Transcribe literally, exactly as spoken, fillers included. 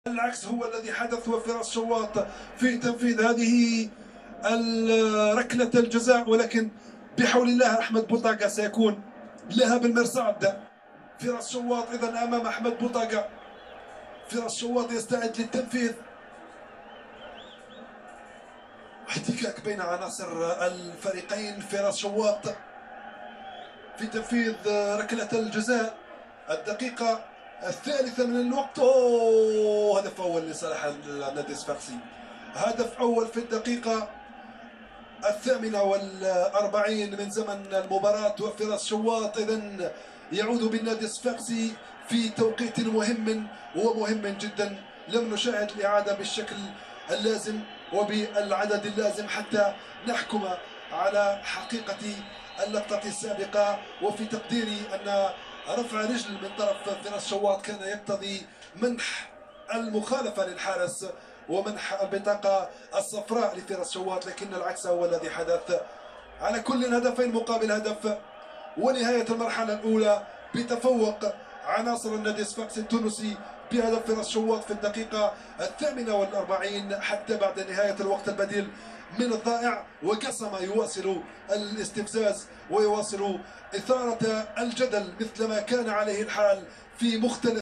العكس هو الذي حدث، وفراس شواط في تنفيذ هذه ركلة الجزاء، ولكن بحول الله أحمد بوطاقة سيكون لها بالمرصاد. فراس شواط إذا أمام أحمد بوطاقة. فراس شواط يستعد للتنفيذ. احتكاك بين عناصر الفريقين. فراس شواط في تنفيذ ركلة الجزاء الدقيقة الثالثة من الوقت. أوه، هدف أول لصالح النادي الصفاقسي. هدف أول في الدقيقة الثامنة والأربعين من زمن المباراة، وفراس شواط إذن يعود بالنادي الصفاقسي في توقيت مهم ومهم جدا. لم نشاهد الإعادة بالشكل اللازم وبالعدد اللازم حتى نحكم على حقيقة اللقطة السابقة. وفي تقديري أن رفع رجل من طرف فراس شواط كان يقتضي منح المخالفة للحارس ومنح البطاقة الصفراء لفراس شواط، لكن العكس هو الذي حدث. على كل هدفين مقابل هدف، ونهاية المرحلة الأولى بتفوق عناصر النادي الصفاقسي التونسي بهدف فراس شواط في الدقيقة الثامنة والأربعين حتى بعد نهاية الوقت البديل من الضائع. وقسم يواصل الاستفزاز ويواصل إثارة الجدل مثل ما كان عليه الحال في مختلف